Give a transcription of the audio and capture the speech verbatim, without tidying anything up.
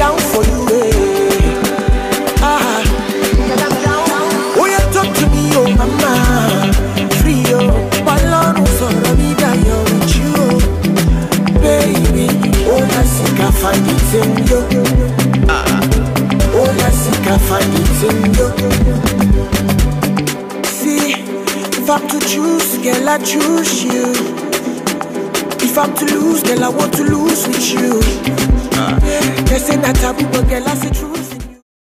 down for you, eh. Ah, oh you talk to me, oh mama, free oh, balloon for the vida yo with you, baby. Oh la sika find it in you, ah, oh la sika find it in you. See, if I'm to choose, girl, I choose you. If I'm to lose, girl, I want to lose with you. Uh, they say that taboo, but girl, I say